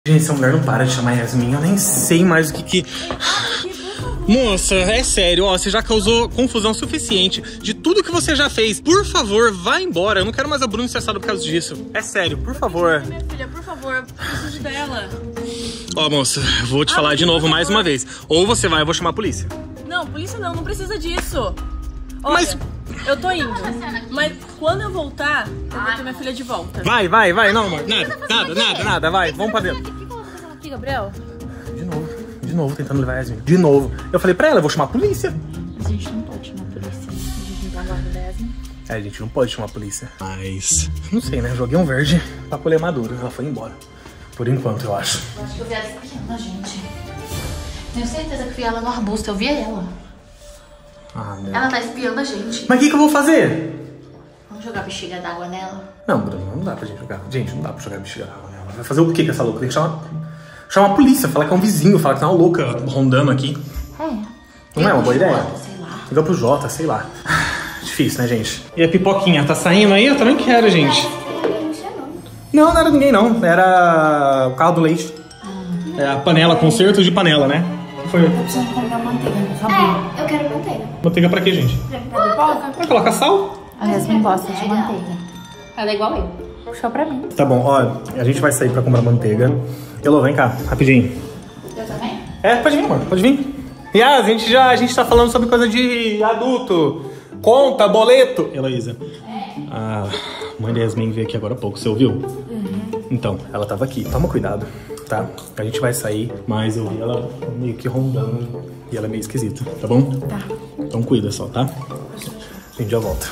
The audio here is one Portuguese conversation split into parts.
Gente, essa mulher não para de chamar Yasmin. Eu nem sei mais o que... Moça, é sério, ó, você já causou confusão suficiente de tudo que você já fez. Por favor, vá embora. Eu não quero mais a Bruna estressada por causa disso. É sério, por favor. Minha filha, por favor, eu preciso dela. Ó, moça, vou te falar de novo mais uma vez. Ou você vai, eu vou chamar a polícia. Não, polícia não precisa disso. Olha, Mas... eu tô indo, mas quando eu voltar, eu vou ter minha filha de volta. Vai, não, amor. Nada, vai, vamos pra dentro. O que você tá fazendo aqui, Gabriel? De novo, tentando levar a Yasmin. De novo. Eu falei pra ela, eu vou chamar a polícia. A gente não pode chamar a polícia. A gente não tá guarda da Yasmin. É, a gente não pode chamar a polícia. Mas, não sei, né? Joguei um verde pra colher maduro. Ela foi embora. Por enquanto, eu acho. Eu acho que eu vi ela espiando a gente. Tenho certeza que eu vi ela no arbusto. Eu vi ela. Ah, meu. Ela tá espiando a gente. Mas o que eu vou fazer? Vamos jogar bexiga d'água nela? Não, Bruno, não dá pra gente jogar. Gente, não dá pra jogar bexiga d'água nela. Vai fazer o que com essa louca? Tem que chamar a polícia, falar que é um vizinho, falar que tá uma louca rondando aqui. Não é uma boa ideia? Sei lá. Liga pro Jota, sei lá. Difícil, né, gente? E a pipoquinha tá saindo aí? Eu também quero, gente. Não era ninguém, não. Era o carro do leite. É a panela, conserto de panela, né? Foi. Eu preciso comprar manteiga, por favor. Eu quero manteiga. Manteiga pra quê, gente? Vai colocar sal? A Yasmin gosta de manteiga. Ela é igual eu. Puxou pra mim. Tá bom, ó. A gente vai sair pra comprar manteiga. Elô, vem cá, rapidinho. Eu também? É, pode vir, amor, pode vir. E a gente tá falando sobre coisa de adulto. Conta, boleto. Heloísa. A mãe da Yasmin veio aqui agora há pouco, você ouviu? Então, ela tava aqui. Toma cuidado, tá? A gente vai sair, mas eu vi ela meio que rondando e ela é meio esquisita, tá bom? Tá. Então cuida só, tá? A gente já volta.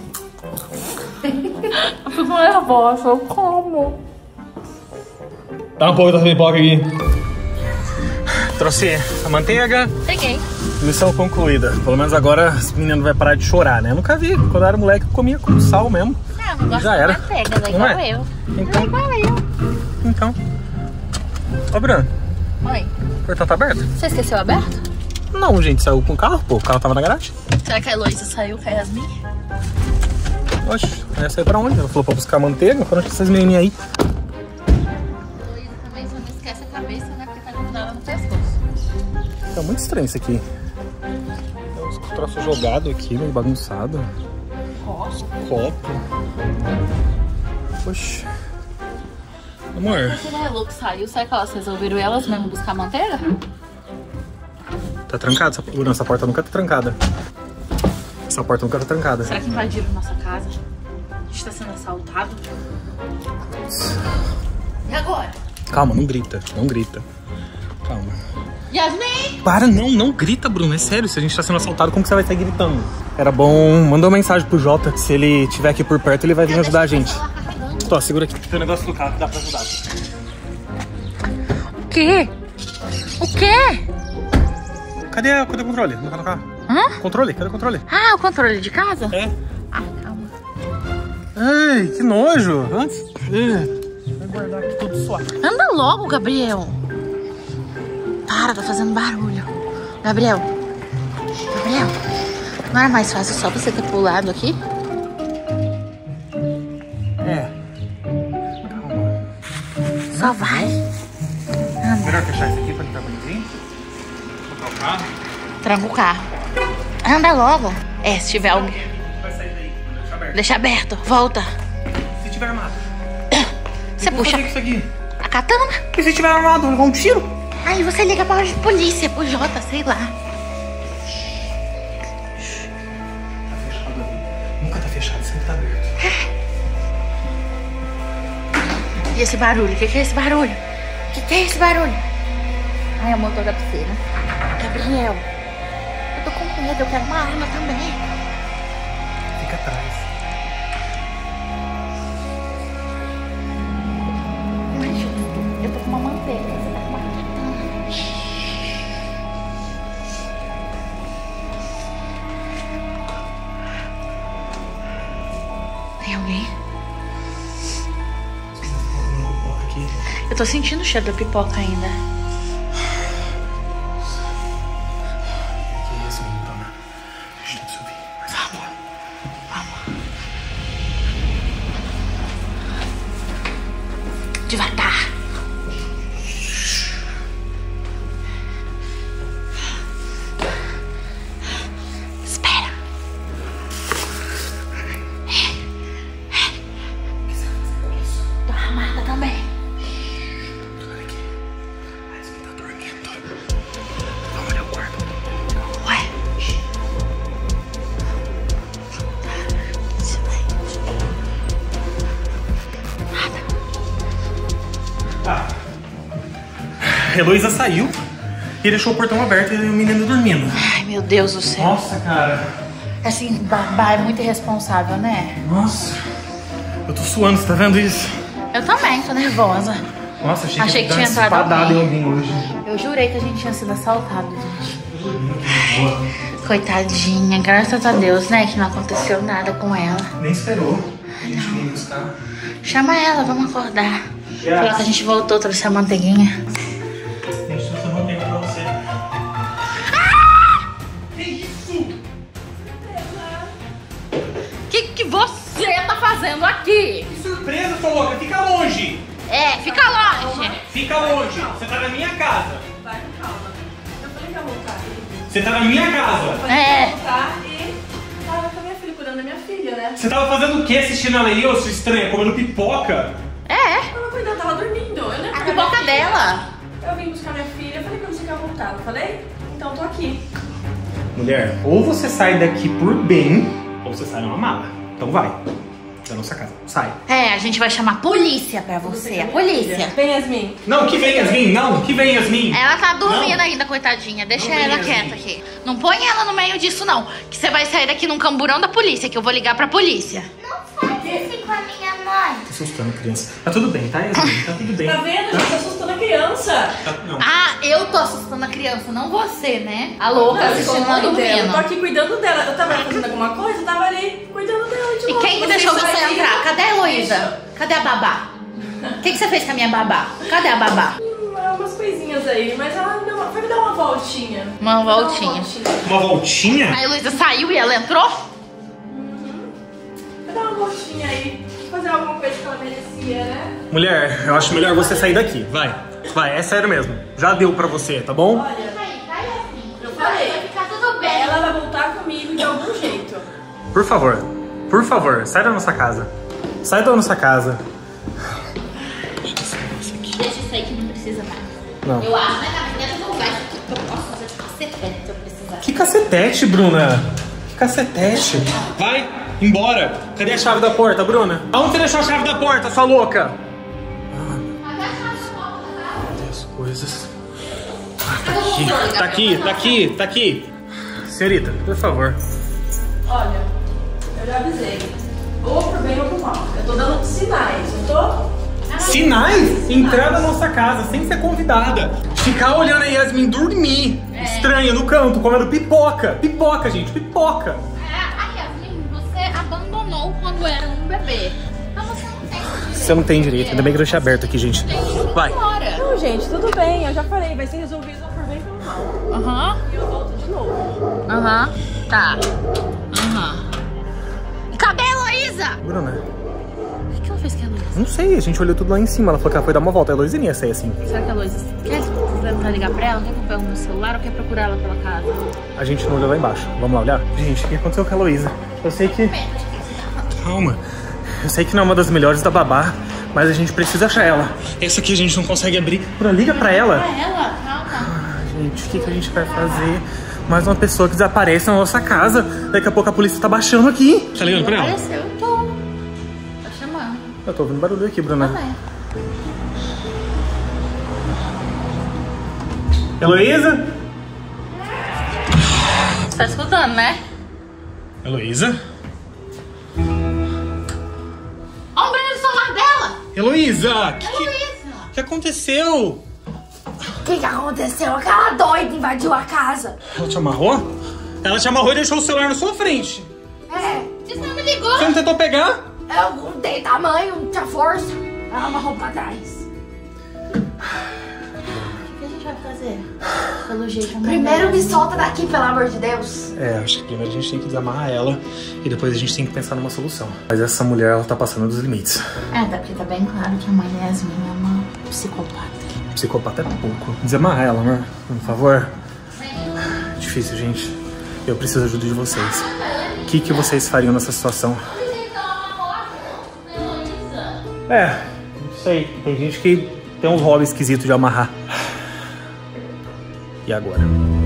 Eu fico nervosa, eu como. Dá um pouco da pipoca aqui. Trouxe a manteiga. Peguei. Missão concluída. Pelo menos agora as meninas não vai parar de chorar, né? Eu nunca vi. Quando eu era moleque, eu comia com sal mesmo. Não, não gosto Já de era. manteiga, ela é Não igual é? eu. Então, Ela é igual eu. então. Ô, Bruno, Oi. o portão tá aberto? Você esqueceu aberto? Não, gente, saiu com o carro, pô. O carro tava na garagem. Será que a Heloísa saiu com a Yasmin? Oxe, ela saiu pra onde? Ela falou pra buscar manteiga. Pra onde essas menininhas aí? Heloísa também só não esquece a cabeça, né? Porque tá grudada no pescoço. Tá muito estranho isso aqui. Tem uns troços jogados aqui, meio bagunçado. Copo. Oxe. Amor, Você não é louco, saiu? Será que elas resolveram elas mesmo buscar manteiga? tá trancada essa porta? Não, essa porta nunca tá trancada. Essa porta nunca tá trancada. Será que invadiram nossa casa? A gente tá sendo assaltado? E agora? Calma, não grita, não grita. Calma. Yasmin! Para, não grita, Bruno, é sério. Se a gente tá sendo assaltado, como que você vai estar gritando? Era bom, mandou uma mensagem pro Jota. Se ele estiver aqui por perto, ele vai vir ajudar a gente. Tô, segura aqui. Tem um negócio do carro que dá pra ajudar. O quê? O quê? Cadê o controle? Não tá no carro? Hã? Controle, cadê o controle? Ah, o controle de casa? É. Ah, calma. Ai, que nojo. Antes... Vai guardar aqui tudo suave. Anda logo, Gabriel. Para, tá fazendo barulho. Gabriel. Não era mais fácil só você ter pulado aqui? É. Calma. Só vai. Melhor fechar isso aqui pra entrar pra ninguém. Botar o carro. Tranca o carro. Anda logo. É, se tiver alguém. Vai sair daí. Deixa aberto. Deixa aberto. Volta. Se tiver armado. Você puxa Fazer isso aqui. a katana. E se tiver armado, levar um tiro? Aí você liga pra polícia, pro Jota, sei lá. Tá fechado ali. Nunca tá fechado, sempre tá aberto. E esse barulho? O que é esse barulho? O que é esse barulho? Ai, é o motor da piscina. Gabriel, eu tô com medo, eu quero uma arma também. Fica atrás. Não é justo. Eu tô com uma manteiga, você tá com uma katana. Tem alguém? Aqui. Eu tô sentindo o cheiro da pipoca ainda. Que isso, menino, toma. Deixa eu subir. Vamos. Devagar. Heloísa saiu e deixou o portão aberto e o menino dormindo. Ai, meu Deus do céu. Nossa, cara. Assim, babá é muito irresponsável, né? Nossa. Eu tô suando, você tá vendo isso? Eu também, tô nervosa. Nossa, Achei que dar tinha uma entrado espadada em alguém. alguém hoje. Eu jurei que a gente tinha sido assaltado, gente. Coitadinha, graças a Deus, né? Que não aconteceu nada com ela. Nem esperou. A gente veio buscar. Chama ela, vamos acordar. Falou que a gente voltou, trouxe a manteiguinha. Gente, trouxe a manteiga pra você. Que isso? Que você tá fazendo aqui? Que surpresa, sua louca. Fica longe. É, fica longe. Fica longe. Você tá na minha casa. Vai com calma. Eu falei que ia voltar. Você tá na minha casa. Eu voltar e tava com a minha filha, cuidando da minha filha, né? Você tava fazendo o que assistindo ela aí, ô sua estranha? Comendo pipoca? É, Tava cuidando, tava dormindo. Eu nem a pipoca dela. Eu vim buscar minha filha, eu falei pra você que ia voltar, não falei? Então tô aqui. Mulher, ou você sai daqui por bem, ou você sai numa mala. Então vai. Da nossa casa. Sai. É, a gente vai chamar a polícia pra você, a polícia. Vem, Yasmin. Não, que vem Yasmin. Não, que vem Yasmin. Ela tá dormindo Não. ainda, coitadinha. Deixa Não ela vem, quieta Yasmin. aqui. Não põe ela no meio disso, não. Que você vai sair daqui num camburão da polícia, que eu vou ligar pra polícia. Não faz assim com a minha mãe. Tô assustando a criança. Tá tudo bem, tá, Yasmin? Tá tudo bem. Tá vendo? Gente, tá assustando a criança. Não. Ah, eu tô assustando a criança, não você, né? A louca assistindo ela Eu tô dormindo. aqui cuidando dela. Eu tava fazendo alguma coisa, eu tava ali cuidando dela de E novo. quem que deixou você saíram. entrar? Cadê a Heloísa? Cadê a babá? O que você fez com a minha babá? Cadê a babá? Umas coisinhas aí, mas ela foi me dar uma voltinha. Uma voltinha. Uma voltinha? A Heloísa saiu e ela entrou? Foi dar uma voltinha aí. Fazer alguma coisa que ela merecia, né? Mulher, eu acho melhor você sair daqui. Vai. Vai, é sério mesmo. Já deu pra você, tá bom? Olha, Vai assim. eu falei. Vai ficar tudo bem. Ela vai voltar comigo de algum jeito. Por favor, sai da nossa casa. Sai da nossa casa. Deixa isso aí que não precisa mais. Não. Eu acho, mas na verdade eu vou usar isso aqui, porque eu posso fazer de cacetete se eu precisar. Que cacetete, Bruna? Que cacetete? Vai, embora. Cadê a chave da porta, Bruna? Aonde você deixou a chave da porta, sua louca? Cadê as coisas? Tá aqui. Senhorita, por favor. Olha, eu já avisei. Ou pro bem ou pro mal. Eu tô dando sinais, não tô? Sinais? Entrar na nossa casa sem ser convidada. Ficar olhando a Yasmin dormir. Estranha, no canto, comendo pipoca. Pipoca, gente, pipoca. A Yasmin, você abandonou quando era um bebê. Então você não tem direito. Você não tem direito. Ainda bem que eu deixei aberto aqui, gente. Vai. Não, gente, tudo bem. Eu já falei, vai ser resolvido por bem ou por mal. Aham, E eu volto de novo. aham, tá. Aham. Cadê a Heloísa? Bruna, O que ela fez com a Heloísa? não sei, a gente olhou tudo lá em cima. Ela falou que ela foi dar uma volta. A Heloísa nem ia sair assim. Será que a Heloísa quer tentar ligar pra ela? Quer que eu pegue o meu celular ou quer procurar ela pela casa? A gente não olhou lá embaixo. Vamos lá olhar? Gente, o que aconteceu com a Heloísa? Eu sei que... Calma. Eu sei que não é uma das melhores da babá, mas a gente precisa achar ela. Essa aqui a gente não consegue abrir. Bruna, liga pra ela. Pra ela? Calma. Gente, o que a gente vai fazer? Mais uma pessoa que desaparece na nossa casa. Daqui a pouco a polícia tá baixando aqui. Tá ligando pra ela? Apareceu, eu tô. Tá chamando. Eu tô ouvindo barulho aqui, Bruna. Também. Heloísa? Você tá escutando, né? Heloísa? Olha o brilho do celular dela! Heloísa! Heloísa! O que aconteceu? O que aconteceu? Aquela doida invadiu a casa. Ela te amarrou? Ela te amarrou e deixou o celular na sua frente. É, Você não me ligou? Você não tentou pegar? eu não dei tamanho, não tinha força. Ela amarrou pra trás. O que a gente vai fazer? Pelo jeito, a mãe Primeiro dela- me solta daqui, pelo amor de Deus. É, acho que primeiro a gente tem que desamarrar ela e depois a gente tem que pensar numa solução. Mas essa mulher, ela tá passando dos limites. É, até porque tá bem claro que a mãe da Yasmin é uma psicopata. Psicopata é pouco. Desamarrar ela, amor, por favor. Difícil, gente. Eu preciso da ajuda de vocês. O que vocês fariam nessa situação? É, não sei. Tem gente que tem uns hobbies esquisitos de amarrar. E agora?